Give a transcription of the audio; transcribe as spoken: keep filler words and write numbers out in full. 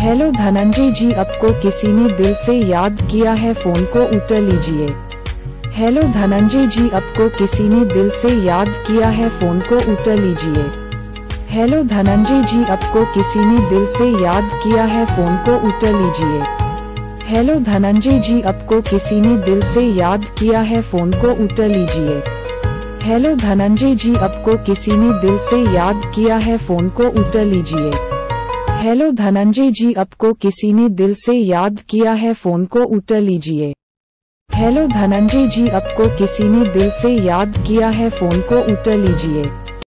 Hello Dhananjay जी, आपको किसी ने दिल से याद किया है, फोन को उठा लीजिए। हेलो धनंजय जी, आपको किसी ने दिल से याद किया है, फोन को उठा लीजिए। हेलो धनंजय जी, आपको किसी ने दिल से याद किया है, फोन को उठा लीजिए। हेलो धनंजय जी, आपको किसी ने दिल से याद किया है, फोन को उठा लीजिए। हेलो धनंजय जी, आपको किसी ने दिल से याद किया है, फोन को उठा लीजिए। हेलो धनंजय जी, आपको किसी ने दिल से याद किया है, फोन को उठा लीजिए। हेलो धनंजय जी, आपको किसी ने दिल से याद किया है, फोन को उठा लीजिए।